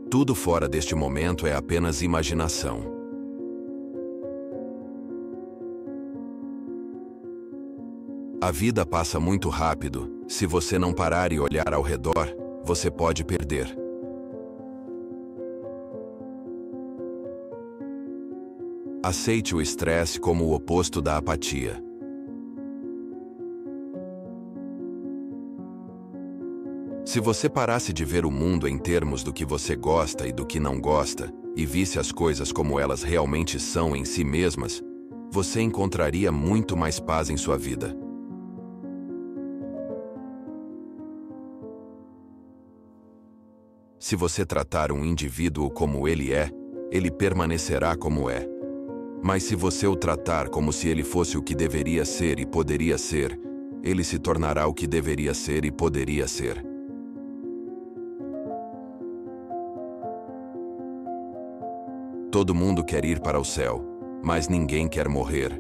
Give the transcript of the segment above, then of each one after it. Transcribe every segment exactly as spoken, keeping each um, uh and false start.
Tudo fora deste momento é apenas imaginação. A vida passa muito rápido. Se você não parar e olhar ao redor, você pode perder. Aceite o estresse como o oposto da apatia. Se você parasse de ver o mundo em termos do que você gosta e do que não gosta, e visse as coisas como elas realmente são em si mesmas, você encontraria muito mais paz em sua vida. Se você tratar um indivíduo como ele é, ele permanecerá como é. Mas se você o tratar como se ele fosse o que deveria ser e poderia ser, ele se tornará o que deveria ser e poderia ser. Todo mundo quer ir para o céu, mas ninguém quer morrer.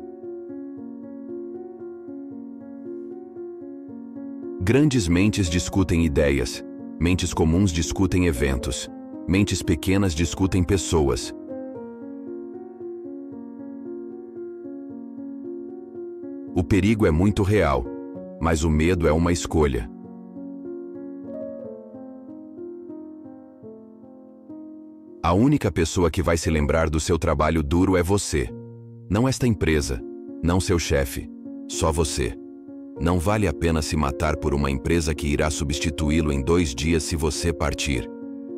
Grandes mentes discutem ideias, mentes comuns discutem eventos, mentes pequenas discutem pessoas. O perigo é muito real, mas o medo é uma escolha. A única pessoa que vai se lembrar do seu trabalho duro é você. Não esta empresa, não seu chefe, só você. Não vale a pena se matar por uma empresa que irá substituí-lo em dois dias se você partir.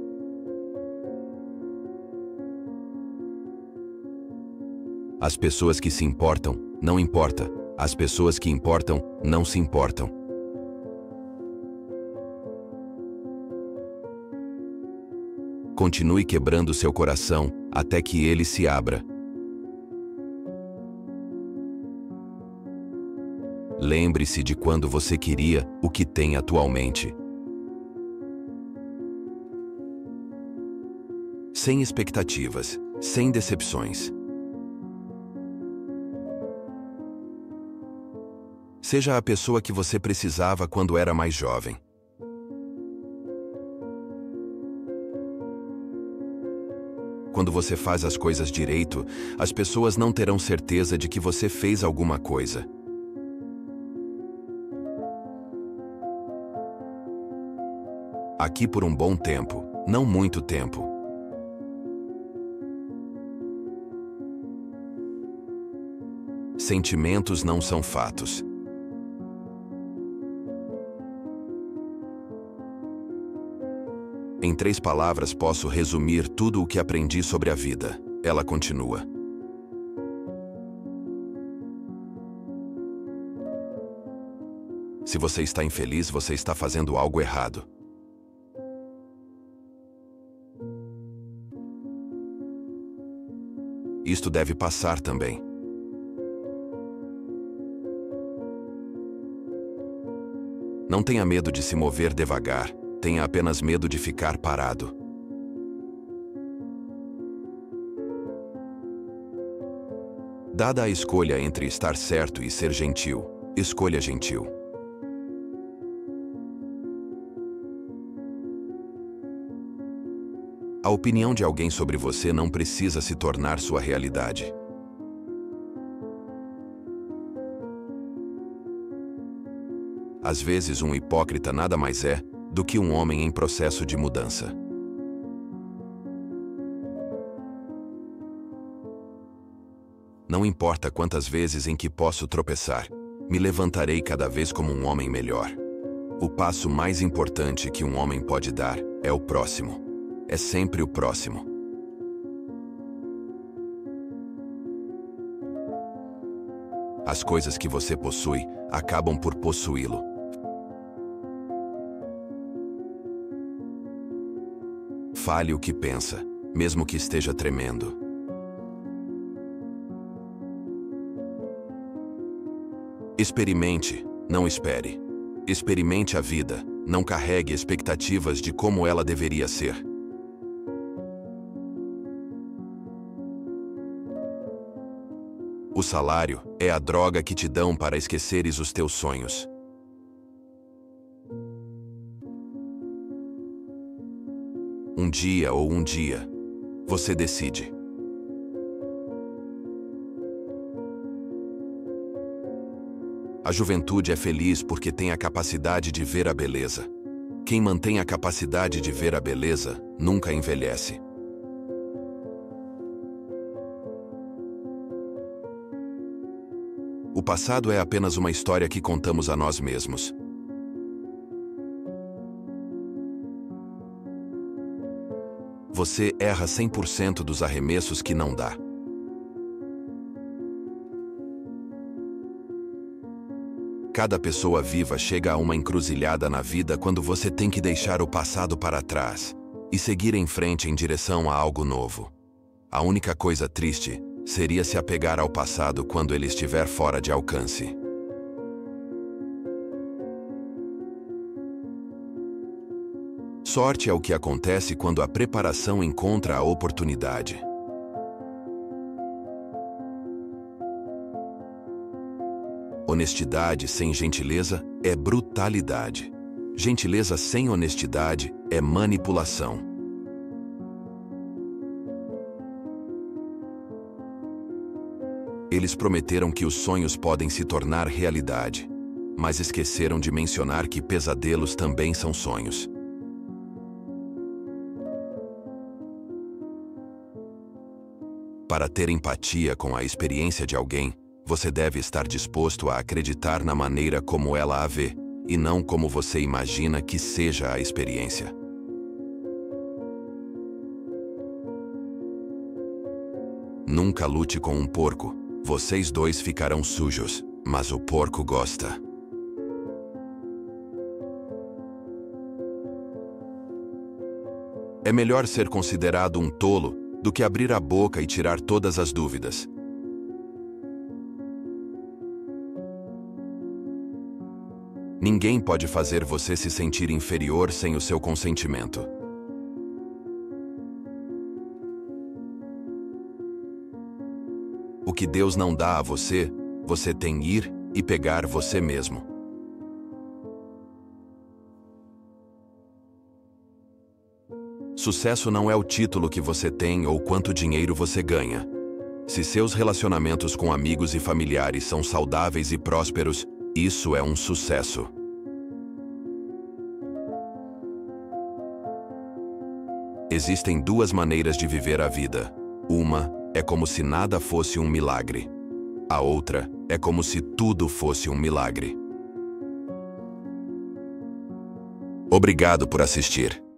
As pessoas que se importam, não importa. As pessoas que importam, não se importam. Continue quebrando seu coração, até que ele se abra. Lembre-se de quando você queria o que tem atualmente. Sem expectativas, sem decepções. Seja a pessoa que você precisava quando era mais jovem. Quando você faz as coisas direito, as pessoas não terão certeza de que você fez alguma coisa. Aqui por um bom tempo, não muito tempo. Sentimentos não são fatos. Em três palavras posso resumir tudo o que aprendi sobre a vida. Ela continua. Se você está infeliz, você está fazendo algo errado. Isto deve passar também. Não tenha medo de se mover devagar. Tenha apenas medo de ficar parado. Dada a escolha entre estar certo e ser gentil, escolha gentil. A opinião de alguém sobre você não precisa se tornar sua realidade. Às vezes, um hipócrita nada mais é do que um homem em processo de mudança. Não importa quantas vezes em que posso tropeçar, me levantarei cada vez como um homem melhor. O passo mais importante que um homem pode dar é o próximo. É sempre o próximo. As coisas que você possui acabam por possuí-lo. Fale o que pensa, mesmo que esteja tremendo. Experimente, não espere. Experimente a vida, não carregue expectativas de como ela deveria ser. O salário é a droga que te dão para esqueceres os teus sonhos. Um dia ou um dia. Você decide. A juventude é feliz porque tem a capacidade de ver a beleza. Quem mantém a capacidade de ver a beleza, nunca envelhece. O passado é apenas uma história que contamos a nós mesmos. Você erra cem por cento dos arremessos que não dá. Cada pessoa viva chega a uma encruzilhada na vida quando você tem que deixar o passado para trás e seguir em frente em direção a algo novo. A única coisa triste seria se apegar ao passado quando ele estiver fora de alcance. Sorte é o que acontece quando a preparação encontra a oportunidade. Honestidade sem gentileza é brutalidade. Gentileza sem honestidade é manipulação. Eles prometeram que os sonhos podem se tornar realidade, mas esqueceram de mencionar que pesadelos também são sonhos. Para ter empatia com a experiência de alguém, você deve estar disposto a acreditar na maneira como ela a vê, e não como você imagina que seja a experiência. Nunca lute com um porco. Vocês dois ficarão sujos, mas o porco gosta. É melhor ser considerado um tolo do que abrir a boca e tirar todas as dúvidas. Ninguém pode fazer você se sentir inferior sem o seu consentimento. O que Deus não dá a você, você tem ir e pegar você mesmo. Sucesso não é o título que você tem ou quanto dinheiro você ganha. Se seus relacionamentos com amigos e familiares são saudáveis e prósperos, isso é um sucesso. Existem duas maneiras de viver a vida. Uma é como se nada fosse um milagre. A outra é como se tudo fosse um milagre. Obrigado por assistir.